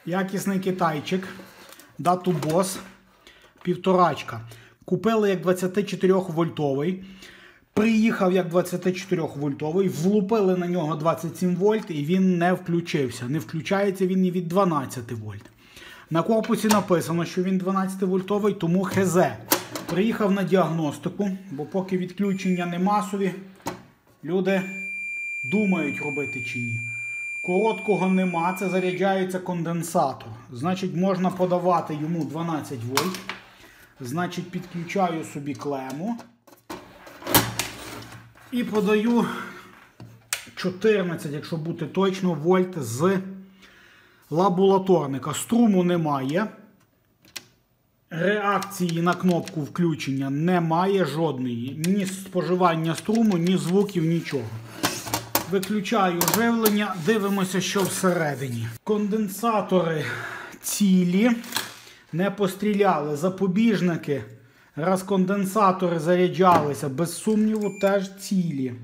Якісний китайчик. Datu Boss. 1,5. Купили як 24 вольтовий. Приїхав як 24 вольтовий. Влупили на нього 27 вольт і він не включився. Не включається він і від 12 вольт. На корпусі написано, що він 12 вольтовий, тому ХЗ. Приїхав на діагностику, бо поки відключення не масові, люди думають робити чи ні. Короткого нема, це заряджається конденсатор. Значить, можна подавати йому 12 вольт. Значить, підключаю собі клему. І подаю 14, якщо бути точно, вольт з лабораторника. Струму немає. Реакції на кнопку включення немає жодної. Ні споживання струму, ні звуків, нічого. Виключаю живлення, дивимося, що всередині. Конденсатори цілі, не постріляли. Запобіжники, раз конденсатори заряджалися, без сумніву, теж цілі.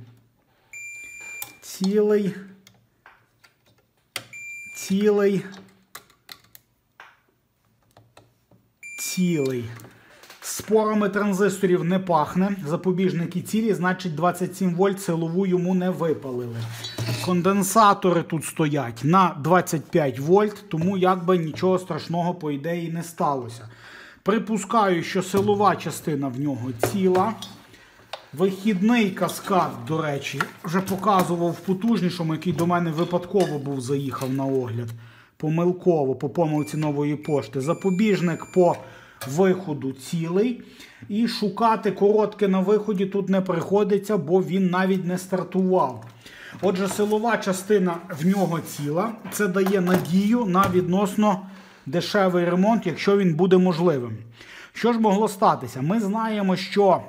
Цілий. Спорами транзисторів не пахне. Запобіжники цілі, значить 27 вольт силову йому не випалили. Конденсатори тут стоять на 25 вольт, тому якби нічого страшного по ідеї не сталося. Припускаю, що силова частина в нього ціла. Вихідний каскад, до речі, вже показував в потужнішому, який до мене випадково був, заїхав на огляд. Помилково, по помилці Нової пошти. Запобіжник по виходу цілий. І шукати коротке на виході тут не приходиться, бо він навіть не стартував. Отже, силова частина в нього ціла. Це дає надію на відносно дешевий ремонт, якщо він буде можливим. Що ж могло статися? Ми знаємо, що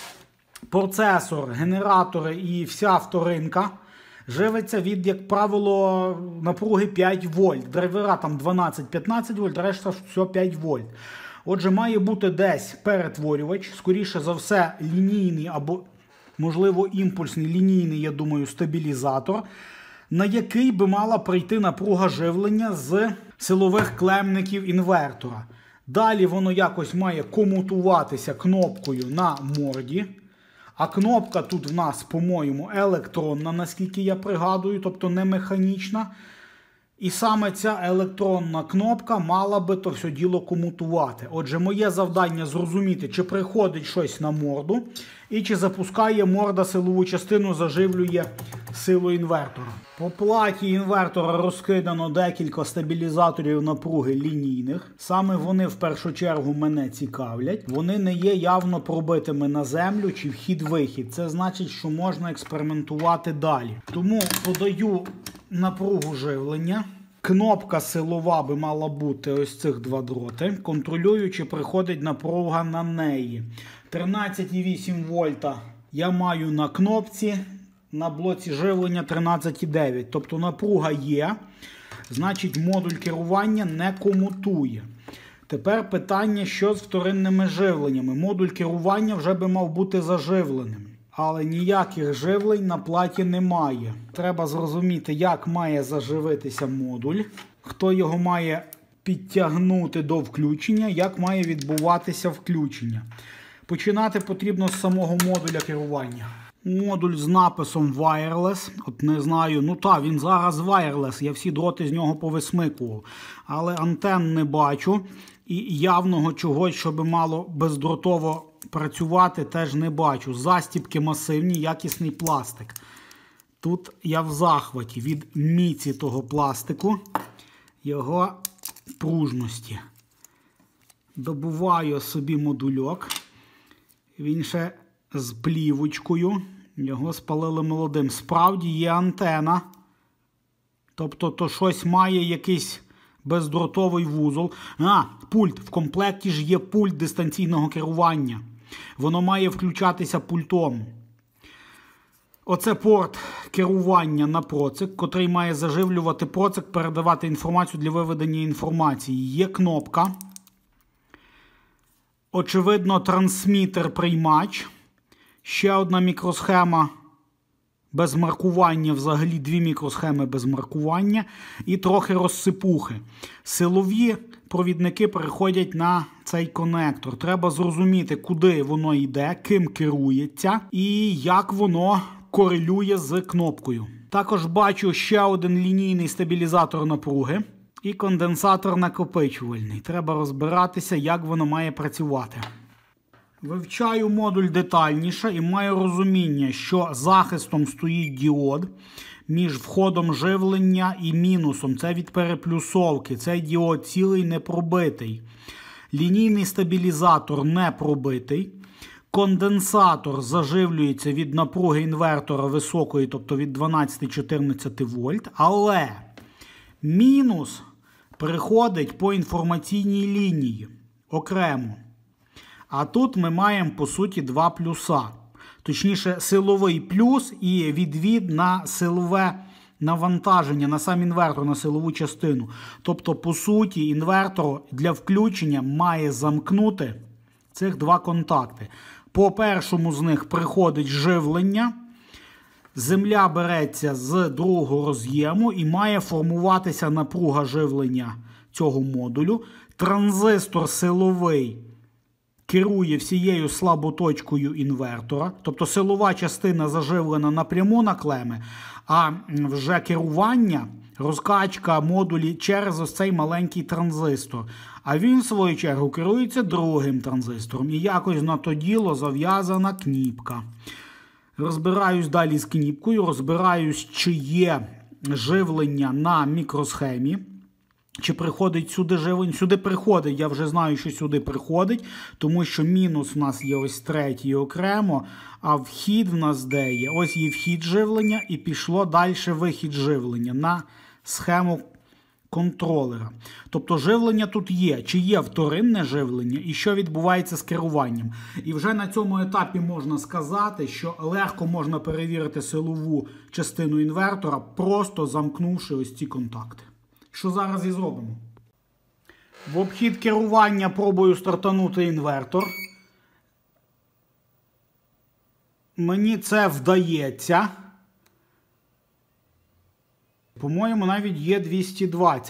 процесор, генератори і вся вторинка живиться від, як правило, напруги 5 вольт. Драйвера там 12-15 вольт, решта все 5 вольт. Отже, має бути десь перетворювач, скоріше за все лінійний або, можливо, імпульсний, лінійний, я думаю, стабілізатор, на який би мала прийти напруга живлення з силових клемників інвертора. Далі воно якось має комутуватися кнопкою на морді. А кнопка тут в нас, по-моєму, електронна, наскільки я пригадую, тобто не механічна. І саме ця електронна кнопка мала би то все діло комутувати. Отже, моє завдання зрозуміти, чи приходить щось на морду, і чи запускає морда силову частину, заживлює силу інвертора. По платі інвертора розкидано декілька стабілізаторів напруги лінійних. Саме вони в першу чергу мене цікавлять. Вони не є явно пробитими на землю чи вхід-вихід. Це значить, що можна експериментувати далі. Тому подаю напругу живлення. Кнопка силова би мала бути ось цих два дроти. Контролюю, чи приходить напруга на неї. 13,8 вольта я маю на кнопці. На блоці живлення 13,9. Тобто напруга є. Значить, модуль керування не комутує. Тепер питання, що з вторинними живленнями. Модуль керування вже би мав бути заживленим. Але ніяких живлень на платі немає. Треба зрозуміти, як має заживитися модуль, хто його має підтягнути до включення, як має відбуватися включення. Починати потрібно з самого модуля керування. Модуль з написом Wireless. От не знаю, ну так, він зараз Wireless, я всі дроти з нього повисмикував. Але антенн не бачу і явного чогось, щоб мало бездротово працювати, теж не бачу. Застібки масивні, якісний пластик. Тут я в захваті від міці того пластику, його пружності. Добуваю собі модульок. Він ще з плівочкою. Його спалили молодим. Справді є антена. Тобто то щось має якийсь бездротовий вузол. Пульт. В комплекті ж є пульт дистанційного керування. Воно має включатися пультом. Оце порт керування на процик, котрий має заживлювати процик, передавати інформацію для виведення інформації. Є кнопка. Очевидно, трансмітер-приймач. Ще одна мікросхема без маркування, взагалі 2 мікросхеми без маркування і трохи розсипухи. Силові провідники переходять на цей конектор. Треба зрозуміти, куди воно йде, ким керується і як воно корелює з кнопкою. Також бачу ще один лінійний стабілізатор напруги і конденсатор накопичувальний. Треба розбиратися, як воно має працювати. Вивчаю модуль детальніше і маю розуміння, що захистом стоїть діод між входом живлення і мінусом. Це від переплюсовки. Цей діод цілий не пробитий. Лінійний стабілізатор не пробитий. Конденсатор заживлюється від напруги інвертора високої, тобто від 12-14 вольт. Але мінус приходить по інформаційній лінії окремо. А тут ми маємо, по суті, два плюса. Точніше, силовий плюс і відвід на силове навантаження, на сам інвертор, на силову частину. Тобто, по суті, інвертор для включення має замкнути цих два контакти. По першому з них приходить живлення, земля береться з другого роз'єму і має формуватися напруга живлення цього модулю. Транзистор силовий керує всією слаботочкою інвертора, тобто силова частина заживлена напряму на клеми, а вже керування, розкачка модулі через ось цей маленький транзистор. А він, в свою чергу, керується другим транзистором. І якось на то діло зав'язана кнопка. Розбираюсь далі з кнопкою, розбираюсь, чи є живлення на мікросхемі. Чи приходить сюди живлення? Сюди приходить, я вже знаю, що сюди приходить, тому що мінус у нас є ось третій окремо, а вхід в нас де є? Ось є вхід живлення і пішло далі вихід живлення на схему контролера. Тобто живлення тут є. Чи є вторинне живлення і що відбувається з керуванням. І вже на цьому етапі можна сказати, що легко можна перевірити силову частину інвертора, просто замкнувши ось ці контакти. Що зараз і зробимо. В обхід керування пробую стартанути інвертор. Мені це вдається. По-моєму, навіть є 220.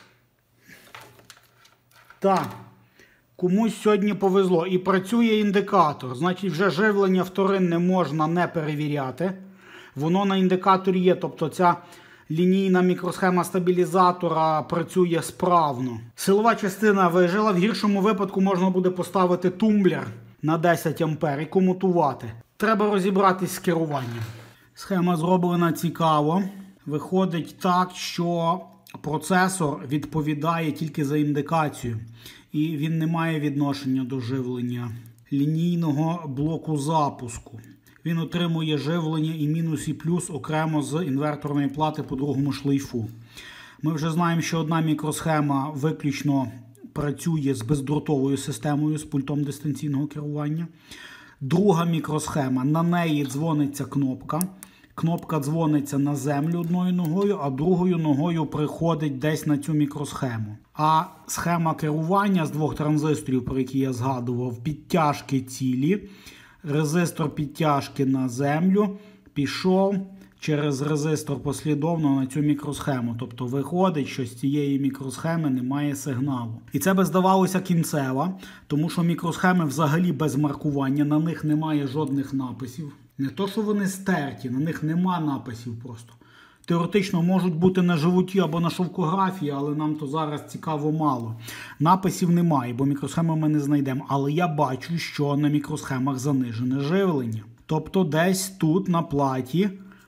Так. Комусь сьогодні повезло. І працює індикатор. Значить, вже живлення вторинне можна не перевіряти. Воно на індикаторі є. Тобто ця лінійна мікросхема стабілізатора працює справно. Силова частина вижила. В гіршому випадку можна буде поставити тумблер на 10 А і комутувати. Треба розібратись з керуванням. Схема зроблена цікаво. Виходить так, що процесор відповідає тільки за індикацію. І він не має відношення до живлення лінійного блоку запуску. Він отримує живлення і мінус, і плюс окремо з інверторної плати по другому шлейфу. Ми вже знаємо, що одна мікросхема виключно працює з бездротовою системою, з пультом дистанційного керування. Друга мікросхема, на неї дзвониться кнопка. Кнопка дзвониться на землю одною ногою, а другою ногою приходить десь на цю мікросхему. А схема керування з двох транзисторів, про які я згадував, підтяжки цілі. Резистор підтяжки на землю пішов через резистор послідовно на цю мікросхему. Тобто виходить, що з цієї мікросхеми немає сигналу. І це би здавалося кінцева, тому що мікросхеми взагалі без маркування, на них немає жодних написів. Не то, що вони стерті, на них нема написів просто. Теоретично можуть бути на животі або на шовкографії, але нам то зараз цікаво мало. Написів немає, бо мікросхеми ми не знайдемо. Але я бачу, що на мікросхемах занижене живлення. Тобто десь тут на платі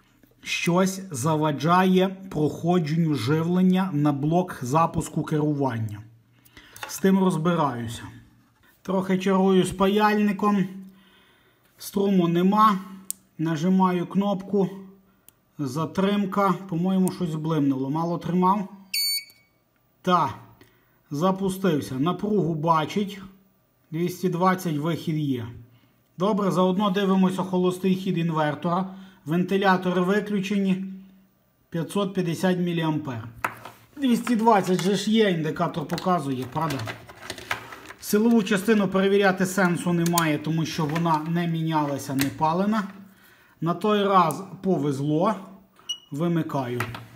щось заваджає проходженню живлення на блок запуску керування. З тим розбираюся. Трохи чергую з паяльником. Струму нема. Нажимаю кнопку. Затримка. По-моєму, щось блимнуло. Мало тримав? Так. Запустився. Напругу бачить. 220 вихід є. Добре, заодно дивимося холостий хід інвертора. Вентилятори виключені. 550 мА. 220 же ж є, індикатор показує, правда? Силову частину перевіряти сенсу немає, тому що вона не мінялася, не палена. На той раз повезло. Вимикаю.